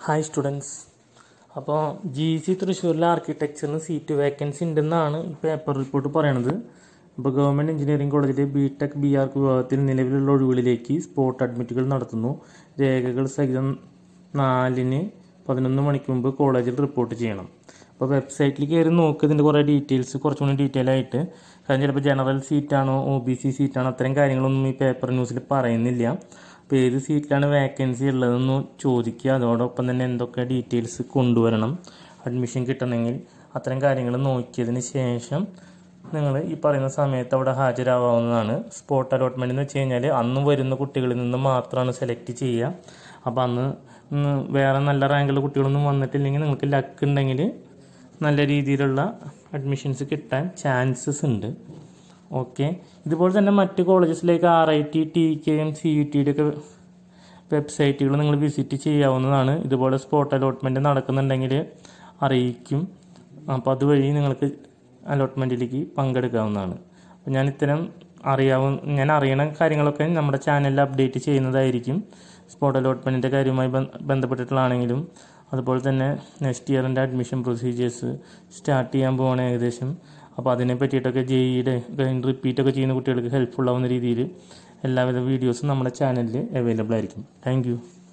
Hi students. അപ്പോൾ GC തൃശ്ശൂരിലെ ആർക്കിടെക്ചറിന് seat vacancy ഉണ്ടെന്നാണ് ഈ പേപ്പർ റിപ്പോർട്ട് പറയണത്. ഇപ്പോൾ ഗവൺമെൻറ് എഞ്ചിനീയറിംഗ് കോളേജിലെ BTech BArch വിഭാഗത്തിൽ നിലവിലുള്ള ഒഴിവുകളിലേക്ക് സ്പോട്ട് അഡ്മിറ്റുകൾ നടത്തുന്നു. രേഖകൾ സഹിതം 4-ന് 11 മണിക്ക് മുമ്പ് കോളേജിൽ റിപ്പോർട്ട് ചെയ്യണം. അപ്പോൾ വെബ്സൈറ്റിൽ കയറി നോക്കുക, ഇതിൻ്റെ കുറേ ഡീറ്റെയിൽസ് കുറച്ചും കൂടി ഡീറ്റെയിൽ ആയിട്ട്. കാരണം ചിലപ്പോൾ ജനറൽ സീറ്റാണോ OBC സീറ്റാണോ അത്തരം കാര്യങ്ങളൊന്നും ഈ പേപ്പർ ന്യൂസിൽ പറയുന്നില്ല. അപ്പോൾ ഏത് സീറ്റിലാണ് വേക്കൻസി ഉള്ളതെന്ന് ചോദിക്കുക. അതോടൊപ്പം തന്നെ എന്തൊക്കെ ഡീറ്റെയിൽസ് കൊണ്ടുവരണം അഡ്മിഷൻ കിട്ടണമെങ്കിൽ, അത്തരം കാര്യങ്ങൾ നോക്കിയതിന് ശേഷം നിങ്ങൾ ഈ പറയുന്ന സമയത്ത് അവിടെ ഹാജരാവാവുന്നതാണ്. സ്പോട്ട് അലോട്ട്മെൻറ്റ് എന്ന് വെച്ച് കഴിഞ്ഞാൽ അന്ന് വരുന്ന കുട്ടികളിൽ നിന്ന് മാത്രമാണ് സെലക്ട് ചെയ്യുക. അപ്പോൾ അന്ന് വേറെ നല്ല റാങ്കുള്ള കുട്ടികളൊന്നും വന്നിട്ടില്ലെങ്കിൽ നിങ്ങൾക്ക് ലക്ക് ഉണ്ടെങ്കിൽ നല്ല രീതിയിലുള്ള അഡ്മിഷൻസ് കിട്ടാൻ ചാൻസസ് ഉണ്ട്. ഓക്കെ, ഇതുപോലെ തന്നെ മറ്റ് കോളേജസിലേക്ക് RIT, TKM, CUTയുടെ ഒക്കെ വെബ്സൈറ്റുകൾ നിങ്ങൾ വിസിറ്റ് ചെയ്യാവുന്നതാണ്. ഇതുപോലെ സ്പോട്ട് അലോട്ട്മെൻറ്റ് നടക്കുന്നുണ്ടെങ്കിൽ അറിയിക്കും. അപ്പോൾ അതുവഴി നിങ്ങൾക്ക് അലോട്ട്മെൻറ്റിലേക്ക് പങ്കെടുക്കാവുന്നതാണ്. അപ്പോൾ ഞാൻ അറിയണ കാര്യങ്ങളൊക്കെ നമ്മുടെ ചാനലിൽ അപ്ഡേറ്റ് ചെയ്യുന്നതായിരിക്കും. സ്പോട്ട് അലോട്ട്മെൻറ്റിൻ്റെ കാര്യവുമായി ബന്ധപ്പെട്ടിട്ടുള്ളതാണെങ്കിലും, അതുപോലെ തന്നെ നെക്സ്റ്റ് ഇയറിൻ്റെ അഡ്മിഷൻ പ്രൊസീജിയേഴ്സ് സ്റ്റാർട്ട് ചെയ്യാൻ പോവാണ് ഏകദേശം. അപ്പോൾ അതിനെ പറ്റിയിട്ടൊക്കെ JEEയുടെ റിപ്പീറ്റൊക്കെ ചെയ്യുന്ന കുട്ടികൾക്ക് ഹെൽപ്ഫുൾ ആവുന്ന രീതിയിൽ എല്ലാവിധ വീഡിയോസും നമ്മുടെ ചാനലിൽ അവൈലബിൾ ആയിരിക്കും. താങ്ക്